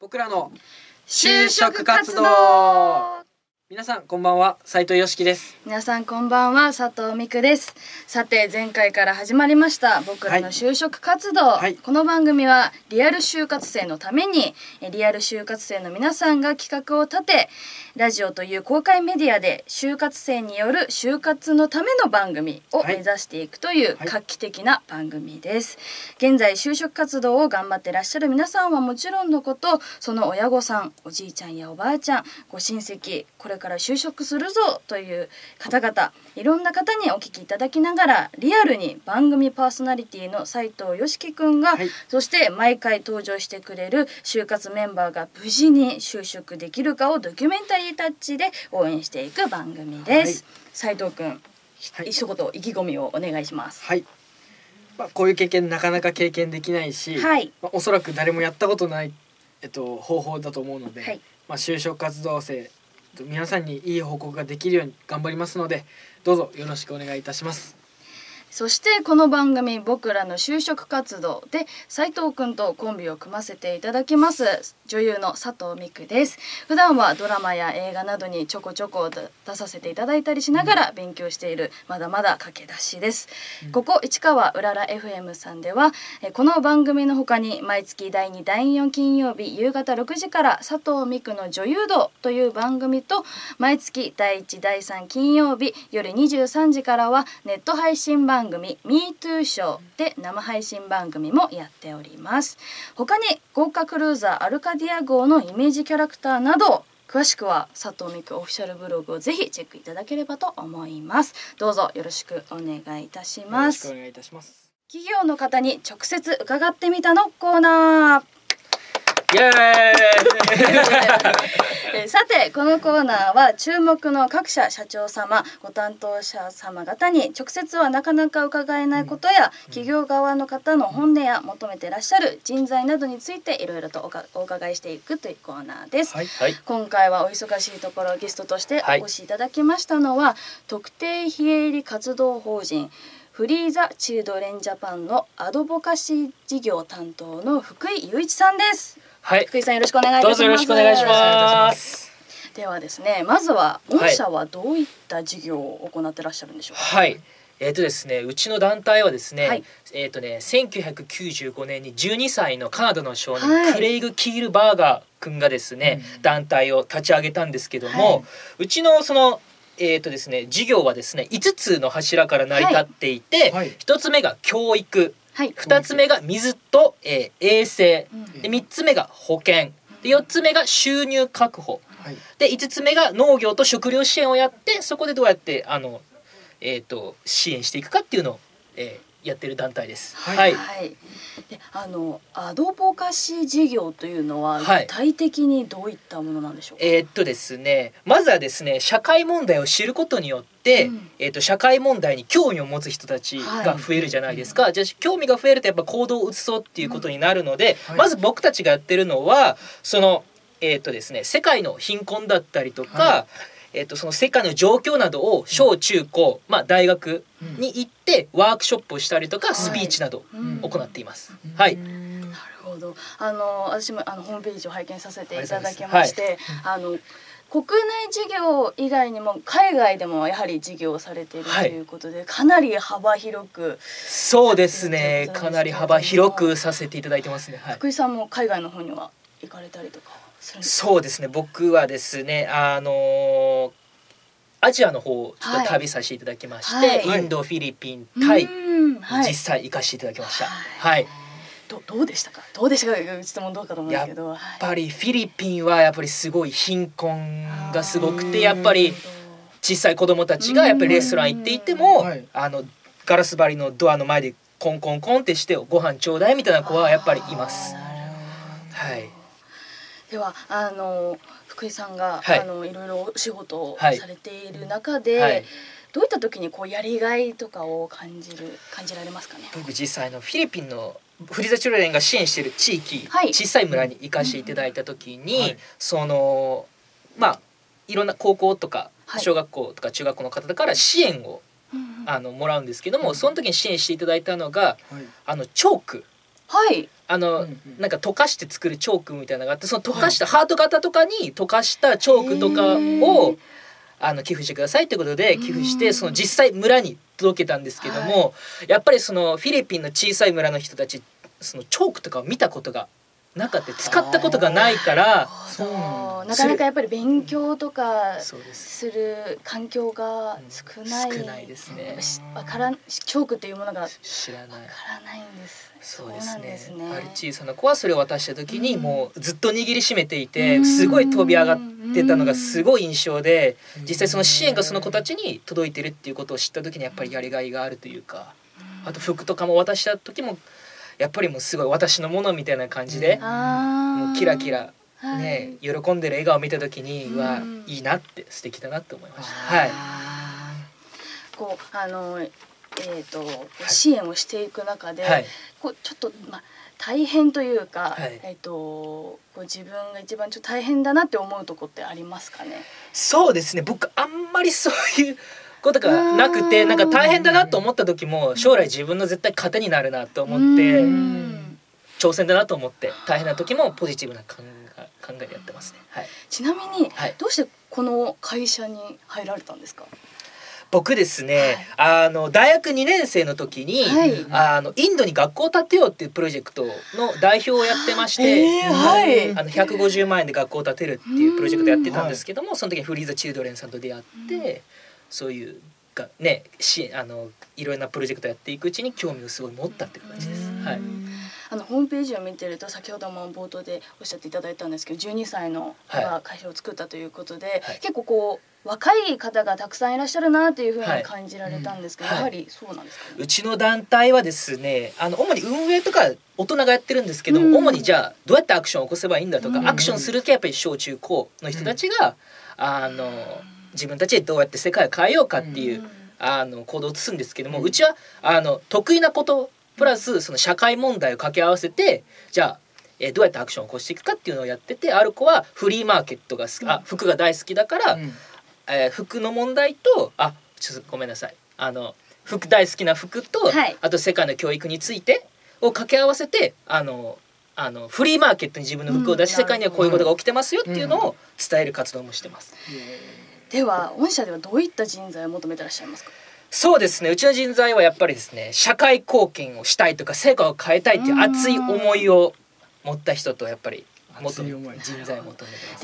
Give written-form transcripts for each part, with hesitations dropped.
僕らの就職活動。 皆さんこんばんは、斉藤よしきです。 皆さんこんばんは、佐藤美久です。さて前回から始まりました僕らの就職活動、 はい、 この番組はリアル就活生のためにリアル就活生の皆さんが企画を立て、ラジオという公開メディアで就活生による就活のための番組を目指していくという画期的な番組です。現在就職活動を頑張ってらっしゃる皆さんはもちろんのこと、その親御さん、おじいちゃんやおばあちゃん、ご親戚、これから就職するぞという方々、いろんな方にお聞きいただきながら、リアルに番組パーソナリティの斉藤よしきくんが、そして毎回登場してくれる就活メンバーが無事に就職できるかをドキュメンタリータッチで応援していく番組です。斉藤くん、一言意気込みをお願いします。 はい、こういう経験なかなか経験できないし、おそらく誰もやったことない、方法だと思うので、就職活動生皆さんにいい報告ができるように頑張りますので、どうぞよろしくお願いいたします。 そしてこの番組僕らの就職活動で斉藤くんとコンビを組ませていただきます女優の佐藤美久です。普段はドラマや映画などにちょこちょこ出させていただいたりしながら勉強しているまだまだ駆け出しです。ここ市川うらら FM さんではこの番組の他に毎月第2第4金曜日夕方6時から佐藤美久の女優道という番組と、毎月第1第3金曜日夜23時からはネット配信番組 MeToo ショーで生配信番組もやっております。他に豪華クルーザーアルカディア号のイメージキャラクターなど、詳しくは佐藤美久オフィシャルブログをぜひチェックいただければと思います。どうぞよろしくお願いいたします。 よろしくお願いいたします。 企業の方に直接伺ってみたのコーナー。 イエーイさてこのコーナーは注目の各社社長様、ご担当者様方に直接はなかなか伺えないことや、企業側の方の本音や求めてらっしゃる人材などについていろいろとお伺いしていくというコーナーです。今回はお忙しいところゲストとしてお越しいただきましたのは、特定非営利活動法人フリーザチルドレンジャパンのアドボカシー事業担当の福井雄一さんです。福井さんよろしくお願いいたします。 どうぞよろしくお願いします。 ではですね、まずは御社はどういった事業を行ってらっしゃるんでしょうか。 ですね、うちの団体はですね、1995年に12歳のカナダの少年、クレイグ・キールバーガー君がですね、団体を立ち上げたんですけども、うちのそのですね、事業はですね5つの柱から成り立っていて、1つ目が教育、2つ目が水と、衛生で、3つ目が保険で、4つ目が収入確保で、5つ目が農業と食料支援をやって、そこでどうやって支援していくかっていうのを、やってる団体です。 でアドボカシー事業というのは具体的にどういったものなんでしょうか。 ですね、まずはですね、社会問題を知ることによって、社会問題に興味を持つ人たちが増えるじゃないですか。じゃあ興味が増えるとやっぱ行動を移そうっていうことになるので、まず僕たちがやってるのはそのですね、世界の貧困だったりとか、その世界の状況などを小中高、大学に行ってワークショップをしたりとか、スピーチなど行っています。なるほど。私もホームページを拝見させていただきまして、国内事業以外にも海外でもやはり事業をされているということで、かなり幅広く。 そうですね、かなり幅広くさせていただいてますね。 福井さんも海外の方には行かれたりとか。 そうですね、僕はですねアジアの方をちょっと旅させていただきまして、インド、フィリピン、タイ、実際行かせていただきました。 どうでしたか。質問どうかと思うんですけど、 やっぱりフィリピンはやっぱりすごい貧困がすごくて、やっぱり小さい子供たちがやっぱりレストラン行っていても、ガラス張りのドアの前でコンコンコンってしてご飯ちょうだいみたいな子はやっぱりいます。 では福井さんが、いろいろお仕事をされている中で、どういった時にこうやりがいとかを感じられますかね。 僕実際フィリピンのフリーザチルドレンが支援している地域、小さい村に行かせていただいた時に、そのいろんな高校とか小学校とか中学校の方から支援をもらうんですけども、その時に支援していただいたのがチョーク、 なんか溶かして作るチョークみたいなのがあって、その溶かしたハート型とかに溶かしたチョークとかを寄付してくださいってことで寄付して、その実際村に届けたんですけども、やっぱりそのフィリピンの小さい村の人たち、そのチョークとかを見たことがなかった使ったことがないから、 なかなかやっぱり勉強とかする環境が少ないですね。 チョークっていうものが知らないんです。 そうですね。ある小さな子はそれを渡した時にもうずっと握りしめていて、すごい飛び上がってたのがすごい印象で、実際その支援がその子たちに届いてるっていうことを知った時にやっぱりやりがいがあるというか、あと服とかも渡した時もやっぱりもうすごい私のものみたいな感じで、もうキラキラね、喜んでる笑顔を見た時にはいいなって、素敵だなって思いました。はい。 こう支援をしていく中で、こうちょっと大変というか、こう自分が一番ちょっと大変だなって思うとこってありますかね。 そうですね。僕あんまりそういうことがなくて、なんか大変だなと思った時も将来自分の絶対糧になるなと思って、挑戦だなと思って大変な時もポジティブな考えでやってますね。はい。 ちなみに、どうしてこの会社に入られたんですか。 僕ですね、大学2年生の時に、インドに学校を建てようっていうプロジェクトの代表をやってまして、150万円で学校を建てるっていうプロジェクトやってたんですけども、その時にフリーザ・チルドレンさんと出会って、そういうね、いろんなプロジェクトやっていくうちに興味をすごい持ったって感じです。はい。 ホームページを見てると、先ほども冒頭でおっしゃっていただいたんですけど、12歳の子が会社を作ったということで、結構こう若い方がたくさんいらっしゃるなというふうに感じられたんですけど、やはりそうなんですかね。 うちの団体はですね、主に運営とか大人がやってるんですけど、主にじゃあどうやってアクションを起こせばいいんだとか、アクションするとやっぱり小中高の人たちが自分たちでどうやって世界を変えようかっていう行動を移すんですけども、うちは得意なことプラスその社会問題を掛け合わせて、じゃあどうやってアクションを起こしていくかっていうのをやってて、ある子はフリーマーケットが服が大好きだから、服の問題とちょっとごめんなさい、服大好きな服と、あと世界の教育についてを掛け合わせてフリーマーケットに自分の服を出し、世界にはこういうことが起きてますよっていうのを伝える活動もしてます。 では御社ではどういった人材を求めてらっしゃいますか。 そうですね、うちの人材はやっぱりですね、社会貢献をしたいとか成果を変えたいっていう熱い思いを持った人とやっぱり人材を求めてます。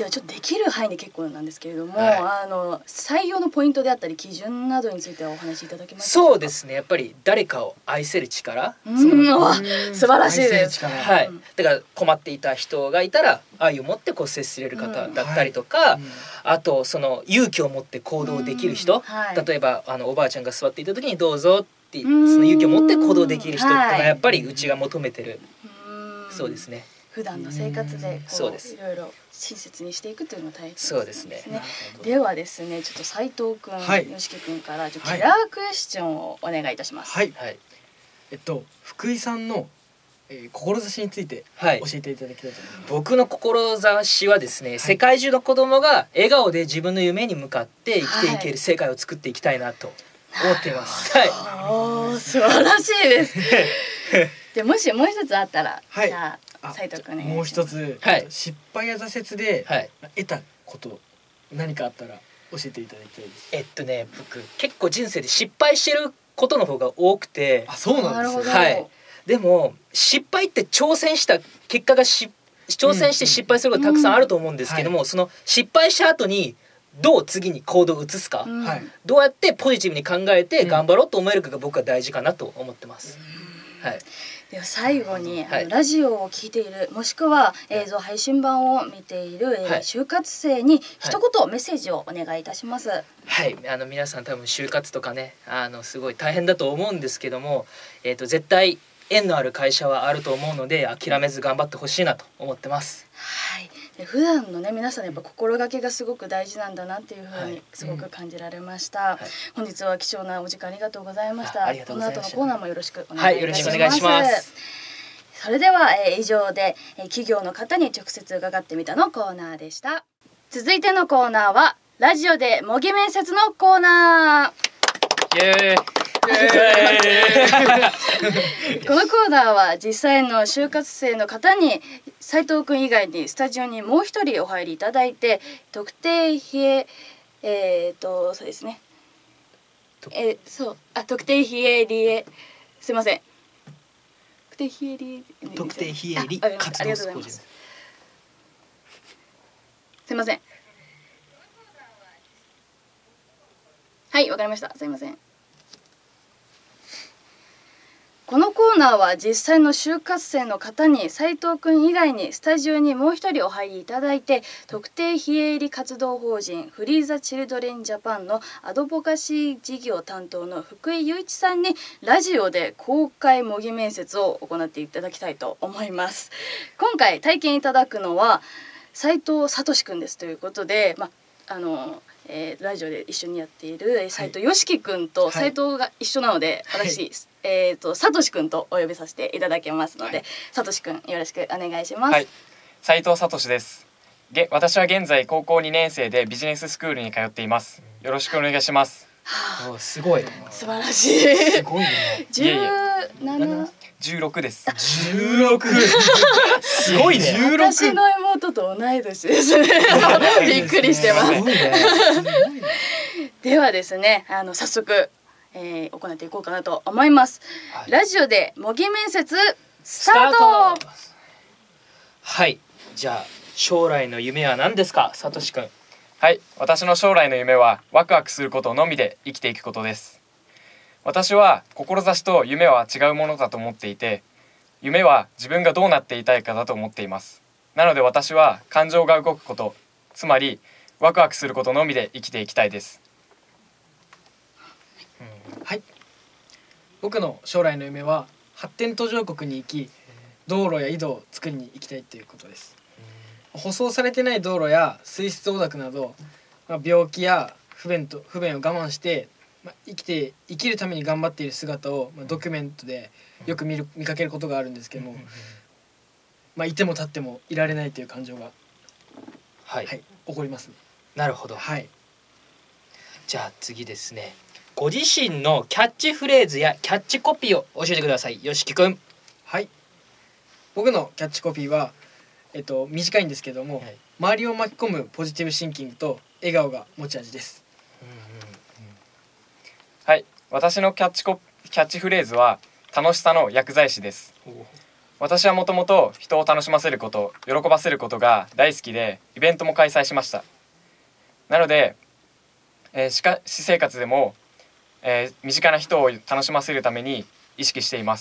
ではちょっとできる範囲で結構なんですけれども、採用のポイントであったり基準などについてはお話しいただけますか。 そうですね、やっぱり誰かを愛せる力、 素晴らしいです。 はい。だから困っていた人がいたら愛を持って接しれる方だったりとか、あとその勇気を持って行動できる人、例えばおばあちゃんが座っていた時にどうぞってその勇気を持って行動できる人っていうのはやっぱりうちが求めてる。そうですね。 普段の生活でいろいろ親切にしていくというのが大切ですね。 そうですね。 ではですね、ちょっと斉藤くん、よしきくんからキラークエスチョンをお願いいたします。 はい。福井さんの志について教えていただきたいと思います。 僕の志はですね、世界中の子供が笑顔で自分の夢に向かって生きていける世界を作っていきたいなと思っています。 素晴らしいです。でもしもう一つあったら、じゃあ斉藤くんお願いします。 もう一つ、失敗や挫折で得たこと何かあったら教えていただきたいです。 僕結構人生で失敗してることの方が多くて。 そうなんですね。 はい。でも失敗って挑戦した結果が挑戦して失敗することたくさんあると思うんですけども、その失敗した後にどう次に行動を移すか、どうやってポジティブに考えて頑張ろうと思えるかが僕は大事かなと思ってます。はい。 では最後にラジオを聞いている、もしくは映像配信版を見ている就活生に一言メッセージをお願いいたします。 はい、皆さん多分就活とかね、すごい大変だと思うんですけども、絶対縁のある会社はあると思うので、諦めず頑張ってほしいなと思ってます。 はい。普段のね、皆さんやっぱ心がけがすごく大事なんだなっていうふうにすごく感じられました。本日は貴重なお時間ありがとうございました。この後のコーナーもよろしくお願いいたします。 よろしくお願いします。 それでは、以上で企業の方に直接伺ってみたのコーナーでした。続いてのコーナーはラジオで模擬面接のコーナー。 イエーイ。 このコーナーは実際の就活生の方に斉藤くん以外にスタジオにもう一人お入りいただいて特定非営そうですね特定非営利すいません特定非営利活動法人すいませんはいわかりましたすいませんこのコーナーは実際の就活生の方に斉藤くん以外にスタジオにもう一人お入りいただいて特定非営利活動法人フリーザ・チルドレン・ジャパンのアドボカシー事業担当の福井雄一さんにラジオで公開模擬面接を行っていただきたいと思います。今回体験いただくのは斉藤聡くんですということで、ラジオで一緒にやっている斉藤よしきくんと斉藤が一緒なので、私、さとしくんとお呼びさせていただきますので、さとしくんよろしくお願いします。 斉藤さとしです。私は現在高校2年生でビジネススクールに通っています。よろしくお願いします。 すごい素晴らしい。 すごいね。 16です。 16すごいね。 私の妹と同い年ですね。びっくりしてます。ではですね、早速、行っていこうかなと思います。ラジオで模擬面接スタート。 はい、じゃあ将来の夢は何ですか、さとしくん。 はい、私の将来の夢はワクワクすることのみで生きていくことです。私は志と夢は違うものだと思っていて、夢は自分がどうなっていたいかだと思っています。なので私は感情が動くこと、つまりワクワクすることのみで生きていきたいです。 はい、僕の将来の夢は発展途上国に行き道路や井戸を作りに行きたいということです。舗装されてない道路や水質汚濁など、病気や不便を我慢して生きるために頑張っている姿を、ドキュメントでよく見かけることがあるんですけども、いても立ってもいられないという感情が起こりますね。 なるほど。 はい。 じゃあ次ですね。ご自身のキャッチフレーズやキャッチコピーを教えてください。よしきくん。 はい。僕のキャッチコピーは短いんですけども、周りを巻き込むポジティブシンキングと笑顔が持ち味です。 はい、私のキャッチフレーズは楽しさの薬剤師です。私はもともと人を楽しませること、喜ばせることが大好きでイベントも開催しました。なので、私生活でも、身近な人を楽しませるために意識しています。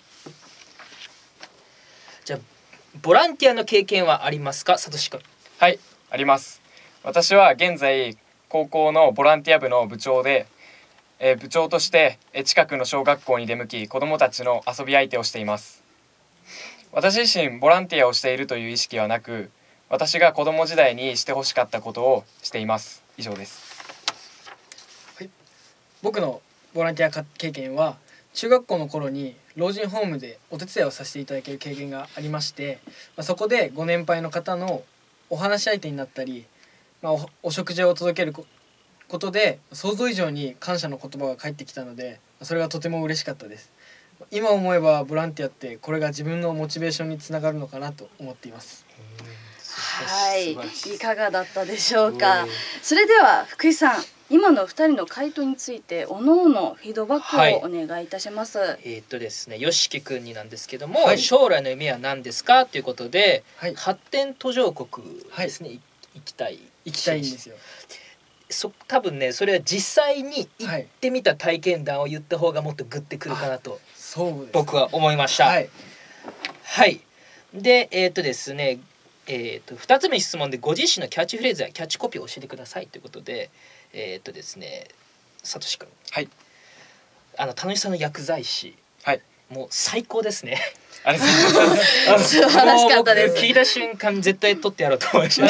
じゃあボランティアの経験はありますか、さとしくん。 はい、あります。私は現在高校のボランティア部の部長で、部長として近くの小学校に出向き子どもたちの遊び相手をしています。私自身ボランティアをしているという意識はなく、私が子ども時代にしてほしかったことをしています。以上です。 はい、僕のボランティア経験は中学校の頃に老人ホームでお手伝いをさせていただける経験がありまして、そこでご年配の方のお話し相手になったり、お食事を届けることで想像以上に感謝の言葉が返ってきたので、それがとても嬉しかったです。今思えばボランティアってこれが自分のモチベーションにつながるのかなと思っています。 はい、いかがだったでしょうか。それでは福井さん、今の2人の回答についておのおのフィードバックをお願いいたします。 ですね、よしきくんになんですけども、将来の夢は何ですかということで、発展途上国ですね、行きたいんですよ。 多分ね、それは実際に行ってみた体験談を言った方がもっとグッてくるかなと僕は思いました。はい、でですね、2つ目の質問でご自身のキャッチフレーズやキャッチコピーを教えてくださいということで、ですね、さとしくん、楽しさの薬剤師、もう最高ですね。 素晴らしかったです。 聞いた瞬間絶対取ってやろうと思いました。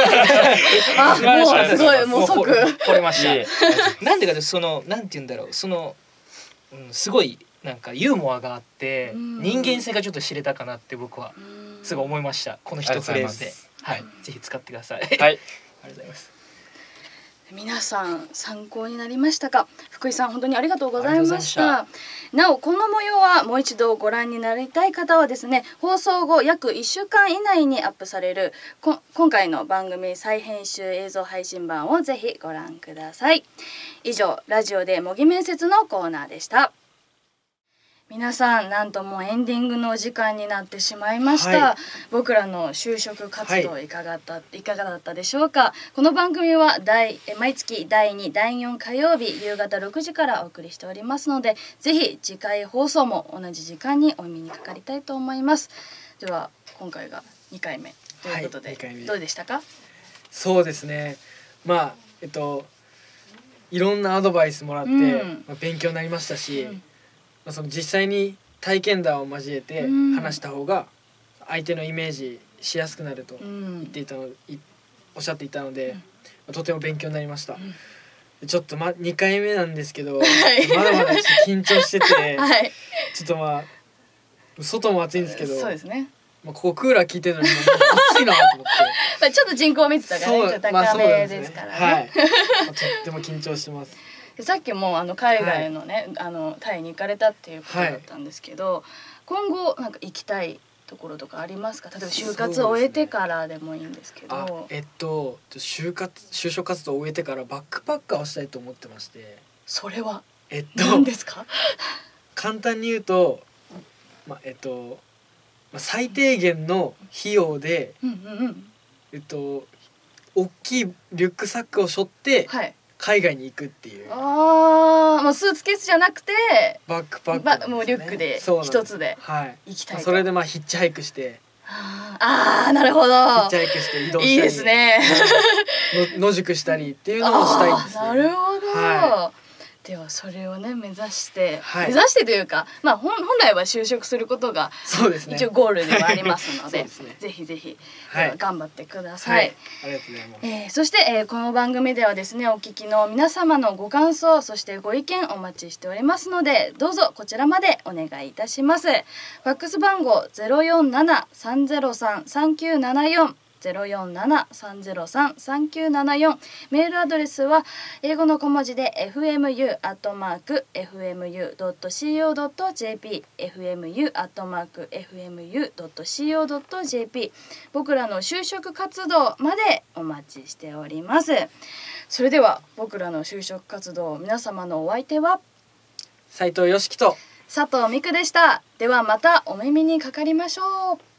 もうすごい、もう即惚れました。なんでかというとなんて言うんだろう、すごいなんかユーモアがあって人間性がちょっと知れたかなって僕はすごい思いました。この一フレーズで、ぜひ使ってください。 はい、ありがとうございます。 皆さん参考になりましたか。福井さん本当にありがとうございました。なおこの模様はもう一度ご覧になりたい方はですね、放送後約1週間以内にアップされる今回の番組再編集映像配信版をぜひご覧ください。以上、ラジオで模擬面接のコーナーでした。皆さん、なんともうエンディングのお時間になってしまいました、僕らの就職活動いかがだったでしょうか。この番組は毎月第2、第4火曜日夕方6時からお送りしておりますので、ぜひ次回放送も同じ時間にお耳にかかりたいと思います。では今回が2回目ということで、どうでしたか。 そうですね、いろんなアドバイスもらって、勉強になりましたし、その実際に体験談を交えて話した方が相手のイメージしやすくなるとおっしゃっていたので、とても勉強になりました。ちょっと2回目なんですけど、まだまだ緊張してて、ちょっと外も暑いんですけど、 そうですね、 ここクーラー効いてるのに暑いなと思ってちょっと人口密度がねちょっと高めですからね。 とっても緊張してます。 さっきも海外のね、タイに行かれたっていうことだったんですけど、今後なんか行きたいところとかありますか。例えば就活を終えてからでもいいんですけど。 就職活動を終えてからバックパッカーをしたいと思ってまして。 それは何ですか。 簡単に言うと、最低限の費用で、大きいリュックサックを背負って、海外に行くっていう。 もうスーツケースじゃなくてバックパックなんですね、 もうリュックで一つで行きたいと。 それでヒッチハイクして、 なるほど、ヒッチハイクして移動したり、 いいですね野宿したりっていうのをしたいんですね。 なるほど、ではそれをね目指してというか、本来は就職することが一応ゴールではありますので、ぜひぜひ頑張ってください。 ありがとうございます。 そして、この番組ではですね、お聞きの皆様のご感想、そしてご意見お待ちしておりますので、どうぞこちらまでお願いいたします。ファックス番号047-303-3974 047-303-3974、メールアドレスは英語の小文字で fmu@fmu.co.jp fmu@fmu.co.jp、 僕らの就職活動までお待ちしております。それでは僕らの就職活動、皆様のお相手は斉藤よしきと佐藤美久でした。ではまたお耳にかかりましょう。